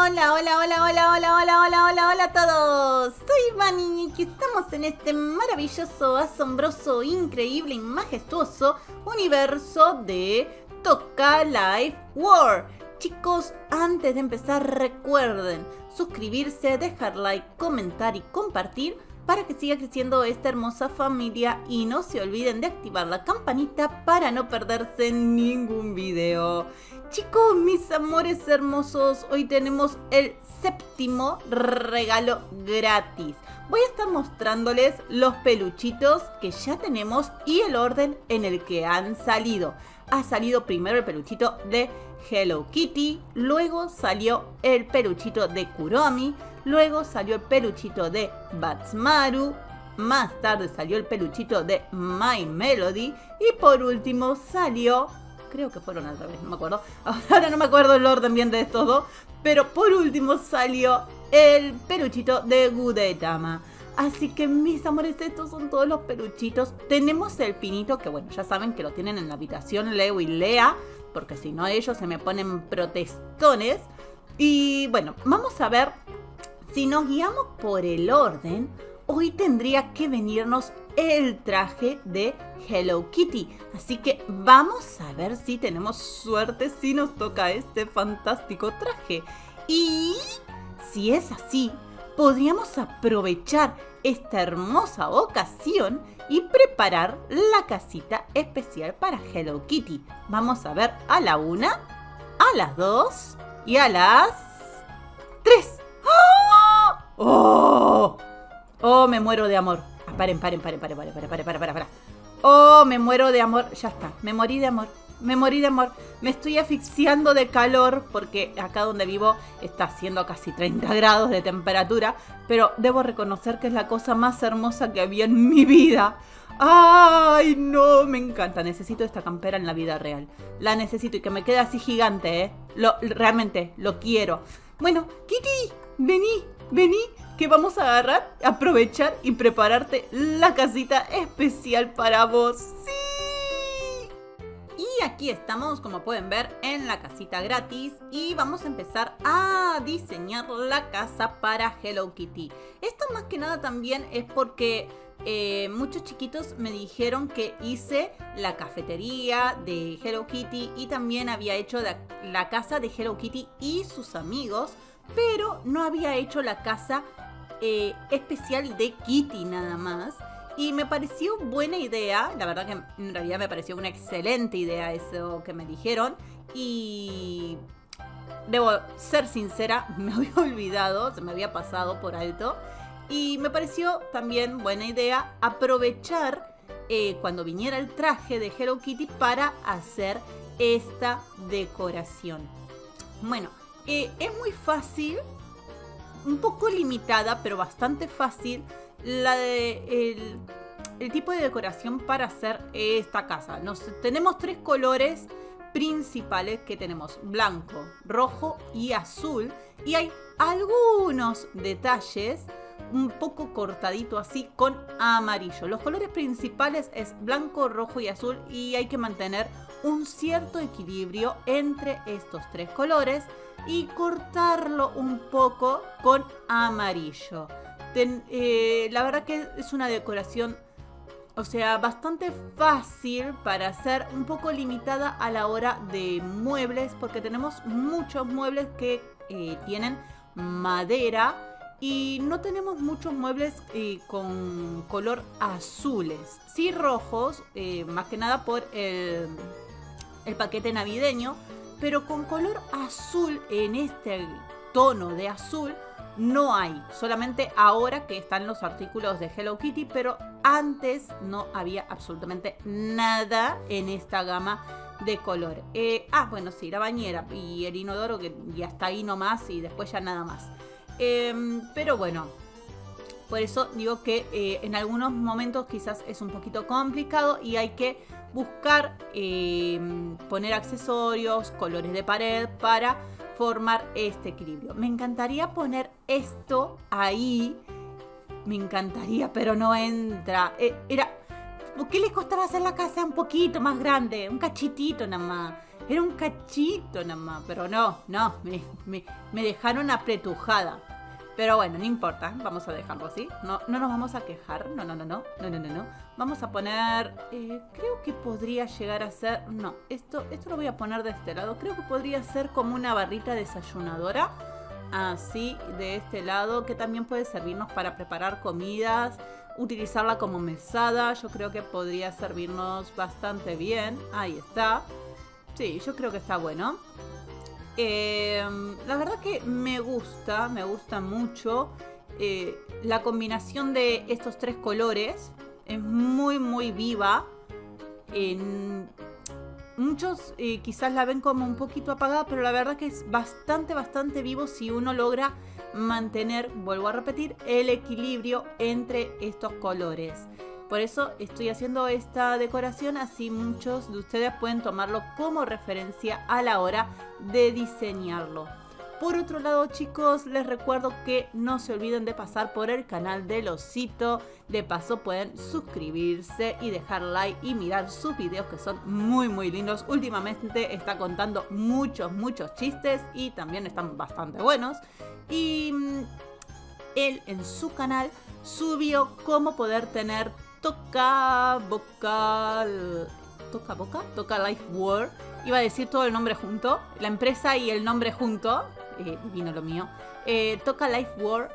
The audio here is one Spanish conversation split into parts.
Hola, hola, hola, hola, hola, hola, hola, hola, hola a todos. Soy Vani y aquí estamos en este maravilloso, asombroso, increíble y majestuoso universo de Toca Life World. Chicos, antes de empezar recuerden suscribirse, dejar like, comentar y compartir para que siga creciendo esta hermosa familia y no se olviden de activar la campanita para no perderse ningún video. Chicos, mis amores hermosos, hoy tenemos el séptimo regalo gratis. Voy a estar mostrándoles los peluchitos que ya tenemos y el orden en el que han salido. Ha salido primero el peluchito de Hello Kitty, luego salió el peluchito de Kuromi, luego salió el peluchito de Badtz-Maru, más tarde salió el peluchito de My Melody y por último salió, creo que fueron al revés, no me acuerdo, ahora no me acuerdo el orden bien de estos dos, pero por último salió el peluchito de Gudetama. Así que mis amores, estos son todos los peluchitos. Tenemos el pinito, que bueno, ya saben que lo tienen en la habitación Leo y Lea, porque si no ellos se me ponen protestones. Y bueno, vamos a ver si nos guiamos por el orden. Hoy tendría que venirnos el traje de Hello Kitty. Así que vamos a ver si tenemos suerte, si nos toca este fantástico traje. Y si es así, podríamos aprovechar esta hermosa ocasión y preparar la casita especial para Hello Kitty. Vamos a ver a la 1, a las 2 y a las 3. ¡Oh! ¡Oh, me muero de amor! Paren. ¡Oh, me muero de amor! Ya está, me morí de amor. Me estoy asfixiando de calor porque acá donde vivo está haciendo casi 30 grados de temperatura, pero debo reconocer que es la cosa más hermosa que había en mi vida. ¡Ay, no! Me encanta. Necesito esta campera en la vida real. La necesito y que me quede así gigante, ¿eh? Realmente, lo quiero. Bueno, Kitty, vení, que vamos a agarrar, aprovechar y prepararte la casita especial para vos. ¡Sí! Y aquí estamos, como pueden ver, en la casita gratis y vamos a empezar a diseñar la casa para Hello Kitty. Esto más que nada también es porque muchos chiquitos me dijeron que hice la cafetería de Hello Kitty y también había hecho la casa de Hello Kitty y sus amigos, pero no había hecho la casa especial de Kitty nada más. Y me pareció buena idea, la verdad que en realidad me pareció una excelente idea eso que me dijeron. Y debo ser sincera, me había olvidado, se me había pasado por alto. Y me pareció también buena idea aprovechar cuando viniera el traje de Hello Kitty para hacer esta decoración. Bueno, es muy fácil, un poco limitada, pero bastante fácil. El tipo de decoración para hacer esta casa. Tenemos tres colores principales que tenemos: blanco, rojo y azul. Y hay algunos detalles un poco cortadito así con amarillo. Los colores principales es blanco, rojo y azul. Y hay que mantener un cierto equilibrio entre estos tres colores y cortarlo un poco con amarillo. La verdad que es una decoración, o sea, bastante fácil para hacer, un poco limitada a la hora de muebles, porque tenemos muchos muebles que tienen madera y no tenemos muchos muebles con color azules, sí rojos, más que nada por el paquete navideño, pero con color azul, en este tono de azul no hay, solamente ahora que están los artículos de Hello Kitty, pero antes no había absolutamente nada en esta gama de color. Bueno, sí, la bañera y el inodoro, que ya está ahí nomás y después ya nada más. Pero bueno, por eso digo que en algunos momentos quizás es un poquito complicado y hay que buscar poner accesorios, colores de pared para formar este equilibrio. Me encantaría poner esto ahí, me encantaría, pero no entra. ¿Por qué les costaba hacer la casa un poquito más grande? Un cachitito nada más. Era un cachito nada más, pero no, me dejaron apretujada. Pero bueno, no importa, vamos a dejarlo así. No nos vamos a quejar, no. Vamos a poner, creo que podría llegar a ser, no, esto lo voy a poner de este lado. Creo que podría ser como una barrita desayunadora, así de este lado, que también puede servirnos para preparar comidas, utilizarla como mesada. Yo creo que podría servirnos bastante bien. Ahí está. Sí, yo creo que está bueno. La verdad que me gusta mucho la combinación de estos tres colores. Es muy viva. Muchos quizás la ven como un poquito apagada, pero la verdad que es bastante vivo si uno logra mantener, vuelvo a repetir, el equilibrio entre estos colores. Por eso estoy haciendo esta decoración, así muchos de ustedes pueden tomarlo como referencia a la hora de diseñarlo. Por otro lado, chicos, les recuerdo que no se olviden de pasar por el canal del Osito. De paso pueden suscribirse y dejar like y mirar sus videos, que son muy lindos. Últimamente está contando muchos chistes y también están bastante buenos. Y él en su canal subió cómo poder tener Toca Life World. Iba a decir todo el nombre junto, la empresa y el nombre junto. Divino lo mío. Toca Life World,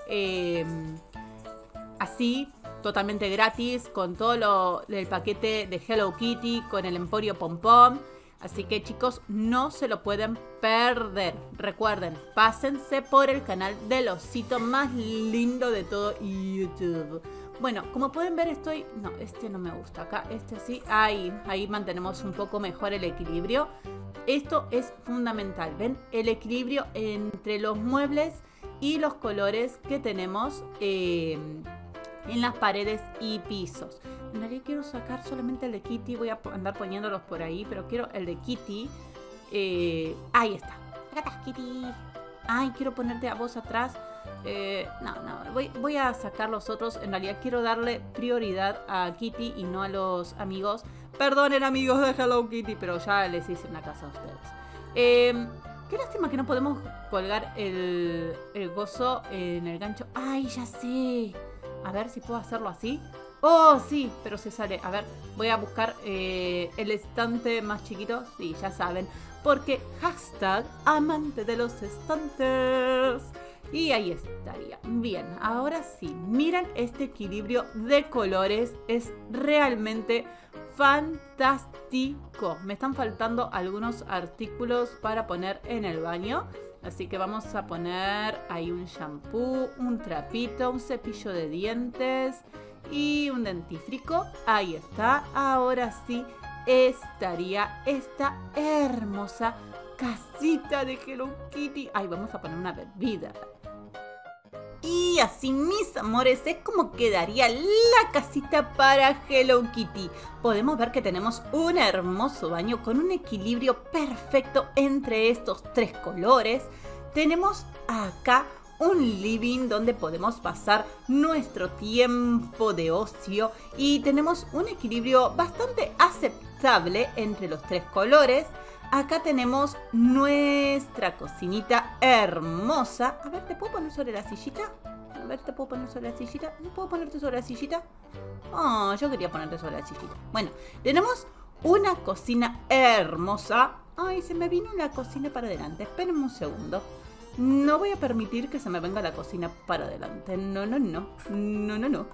así, totalmente gratis, con todo el paquete de Hello Kitty, con el Emporio Pom Pom. Así que, chicos, no se lo pueden perder. Recuerden, pásense por el canal del Osito más lindo de todo YouTube. Bueno, como pueden ver no, este no me gusta. Acá, este sí, ahí mantenemos un poco mejor el equilibrio. Esto es fundamental, ¿ven? El equilibrio entre los muebles y los colores que tenemos en las paredes y pisos. En realidad quiero sacar solamente el de Kitty, voy a andar poniéndolos por ahí, pero quiero el de Kitty. Ahí está. Acá estás, Kitty. Ay, quiero ponerte a vos atrás. Voy a sacar los otros. En realidad quiero darle prioridad a Kitty y no a los amigos. Perdonen, amigos de Hello Kitty, pero ya les hice una casa a ustedes. Qué lástima que no podemos colgar el gozo en el gancho. Ay, ya sé. A ver si puedo hacerlo así. Oh, sí, pero se sale. A ver, voy a buscar el estante más chiquito. Sí, ya saben. Porque hashtag amante de los estantes. Y ahí estaría. Bien, ahora sí. Miren este equilibrio de colores. Es realmente fantástico. Me están faltando algunos artículos para poner en el baño. Así que vamos a poner ahí un shampoo, un trapito, un cepillo de dientes y un dentífrico. Ahí está. Ahora sí estaría esta hermosa casita de Hello Kitty. Ay, vamos a poner una bebida. Y así, mis amores, es como quedaría la casita para Hello Kitty. Podemos ver que tenemos un hermoso baño con un equilibrio perfecto entre estos tres colores. Tenemos acá un living donde podemos pasar nuestro tiempo de ocio. Y tenemos un equilibrio bastante aceptable entre los tres colores. Acá tenemos nuestra cocinita hermosa. A ver, ¿te puedo poner sobre la sillita? A ver, ¿te puedo poner sobre la sillita? ¿No puedo ponerte sobre la sillita? Oh, yo quería ponerte sobre la sillita. Bueno, tenemos una cocina hermosa. Ay, se me vino la cocina para adelante. Espérenme un segundo. No voy a permitir que se me venga la cocina para adelante. No.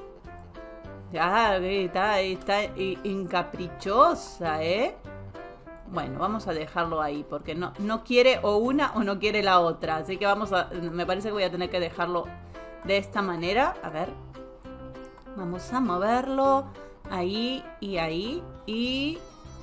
Ya, está encaprichosa, ¿eh? Bueno, vamos a dejarlo ahí porque no quiere o una o no quiere la otra. Así que me parece que voy a tener que dejarlo de esta manera. A ver. Vamos a moverlo. Ahí y ahí. Y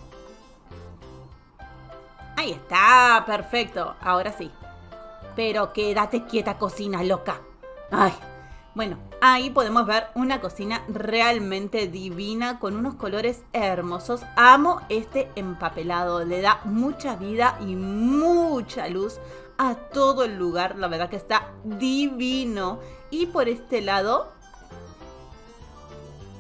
ahí está, perfecto. Ahora sí. Pero quédate quieta, cocina loca. Ay. Bueno, ahí podemos ver una cocina realmente divina con unos colores hermosos. Amo este empapelado, le da mucha vida y mucha luz a todo el lugar. La verdad que está divino. Y por este lado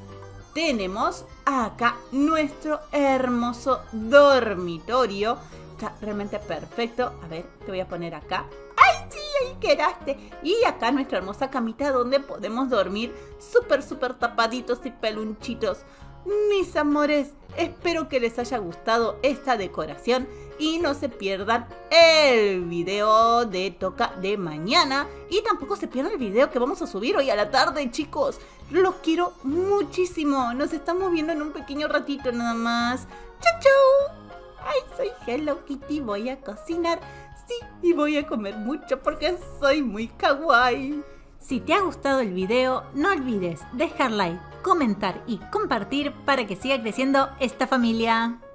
tenemos acá nuestro hermoso dormitorio está realmente perfecto. A ver, te voy a poner acá. ¡Ay, sí! Ahí quedaste. Y acá nuestra hermosa camita donde podemos dormir súper tapaditos y pelunchitos. Mis amores, espero que les haya gustado esta decoración y no se pierdan el video de Toca de mañana y tampoco se pierdan el video que vamos a subir hoy a la tarde, chicos. Los quiero muchísimo. Nos estamos viendo en un pequeño ratito nada más. ¡Chau, chau! Ay, soy Hello Kitty, voy a cocinar. Sí, y voy a comer mucho porque soy muy kawaii. Si te ha gustado el video, no olvides dejar like, comentar y compartir para que siga creciendo esta familia.